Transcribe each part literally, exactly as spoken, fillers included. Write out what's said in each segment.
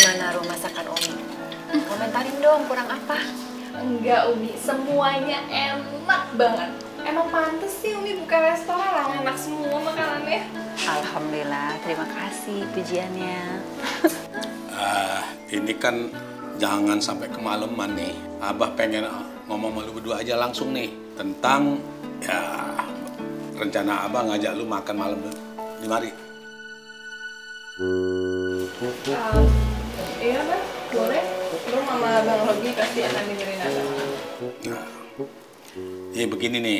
Gimana Rum masakan Umi? Komentarin dong, kurang apa? Enggak Umi, semuanya enak banget. Emang pantes sih Umi buka restoran, enak semua makanannya. Alhamdulillah, terima kasih pujiannya. Uh, ini kan jangan sampai kemalaman nih. Abah pengen ngomong sama lu berdua aja langsung nih tentang ya rencana Abah ngajak lu makan malam di mari. Um, iya Bang, boleh. Lu mama Bang Robi pasti akan dengerin Abang. Nah, ya begini nih.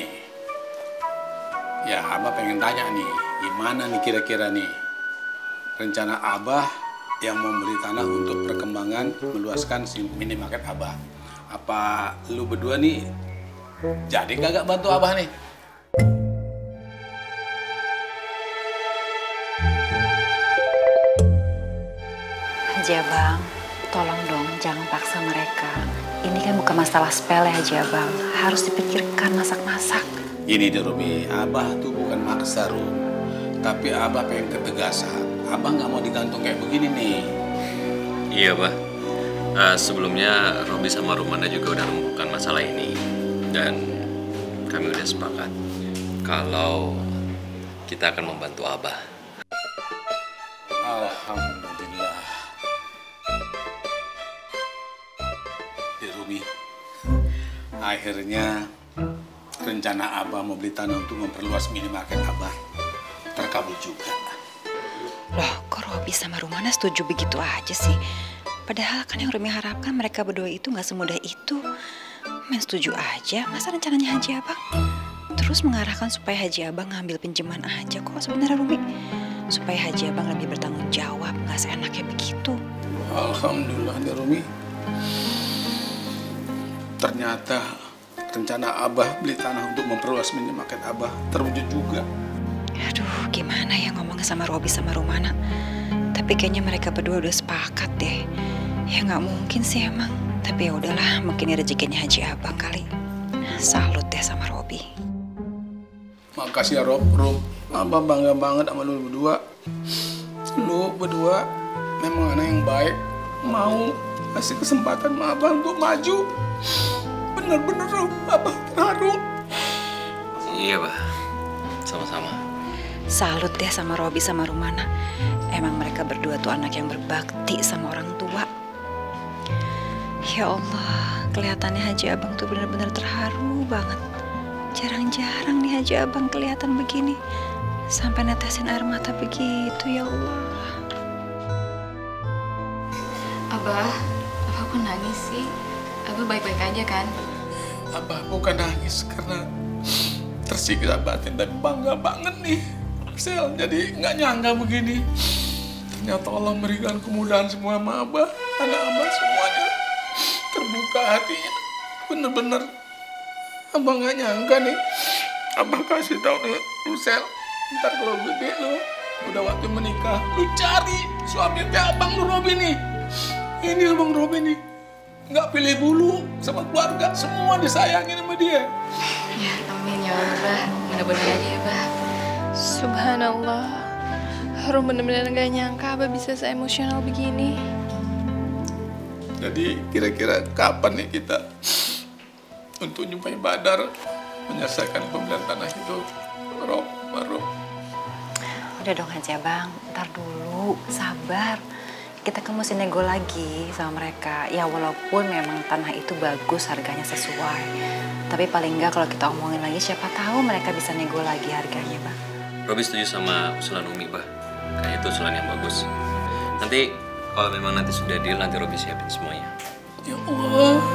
Ya Abah pengen tanya nih, gimana nih kira-kira nih rencana Abah yang membeli tanah untuk perkembangan meluaskan si minimarket Abah. Apa lu berdua nih jadi kagak bantu Abah nih? Haji Abang, tolong dong jangan paksa mereka. Ini kan bukan masalah sepele Haji Abang, harus dipikirkan masak-masak. Gini deh Robi, Abah tuh bukan maksa Rum, tapi Abah pengen ketegasan. Abah nggak mau digantung kayak begini nih. Iya, Bah. Uh, sebelumnya Robi sama Rumana juga udah menemukan masalah ini. Dan kami udah sepakat kalau kita akan membantu Abah. Alhamdulillah. Ya Robi, akhirnya rencana Abah mau beli tanah untuk memperluas minimarket Abah terkabul juga. Loh, kok Robi sama Rumana setuju begitu aja sih? Padahal kan yang Rumi harapkan mereka berdua itu gak semudah itu. Main setuju aja, masa rencananya Haji Abang? Terus mengarahkan supaya Haji Abang ngambil pinjaman aja kok sebenarnya Rumi. Supaya Haji Abang lebih bertanggung jawab, gak seenaknya begitu. Alhamdulillah ya Rumi. Ternyata rencana Abah beli tanah untuk memperluas minimarket Abah terwujud juga. Aduh, gimana ya ngomongnya sama Robi sama Rumana. Tapi kayaknya mereka berdua udah sepakat deh. Ya nggak mungkin sih emang. Tapi ya udahlah, mungkin ini rezekinya Haji Abang kali. Salut deh sama Robi. Makasih ya Rob, Rob. Abah bangga banget sama lu berdua. Lu berdua memang anak yang baik. Mau kasih kesempatan sama Abah untuk maju. Bener-bener Rob, Abah terharu. Iya, Bah. Sama-sama. Salut deh sama Robi sama Rumana. Emang mereka berdua tuh anak yang berbakti sama orang tua. Ya Allah, kelihatannya Haji Abang tuh benar-benar terharu banget. Jarang-jarang nih Haji Abang kelihatan begini. Sampai netesin air mata begitu, ya Allah. Abah, Abah kok nangis sih? Abah baik-baik aja kan? Abah bukan nangis karena tersiksa batin dan bangga banget nih. Sel, jadi nggak nyangka begini. Ternyata Allah memberikan kemudahan semua sama Abah. Anak Abah semuanya terbuka hatinya. Bener-bener Abah nggak nyangka nih. Abah kasih tahu nih, lu Sel, ntar kalau gede lu udah waktu menikah, lu cari suami kayak abang lu Robi nih. Ini abang Robi nih, nggak pilih bulu sama keluarga, semua disayangin sama dia. Ya, amin ya Allah. Mudah-mudahan aja ya, Bah. Subhanallah. Rum bener-bener gak nyangka Abah bisa se-emosional begini. Jadi kira-kira kapan nih kita untuk nyupai Badar menyelesaikan pembelian tanah itu, Rob, Rob? Udah dong Haji Abang, ntar dulu, sabar. Kita kan mesti nego lagi sama mereka. Ya walaupun memang tanah itu bagus, harganya sesuai. Tapi paling enggak kalau kita omongin lagi, siapa tahu mereka bisa nego lagi harganya, Bang. Robi setuju sama usulan Umi, Bah. Kayaknya itu usulan yang bagus. Nanti kalau memang nanti sudah deal, nanti Robi siapin semuanya. Ya Allah,